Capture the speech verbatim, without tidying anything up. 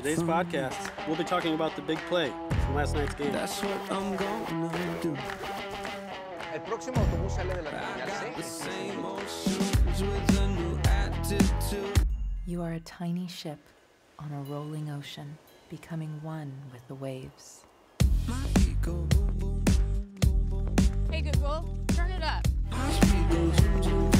Today's podcast, we'll be talking about the big play from last night's game. That's what I'm gonna do. El próximo autobús sale de la terminal C. You are a tiny ship on a rolling ocean, becoming one with the waves. Hey Google, turn it up. My speed goes zoom, zoom,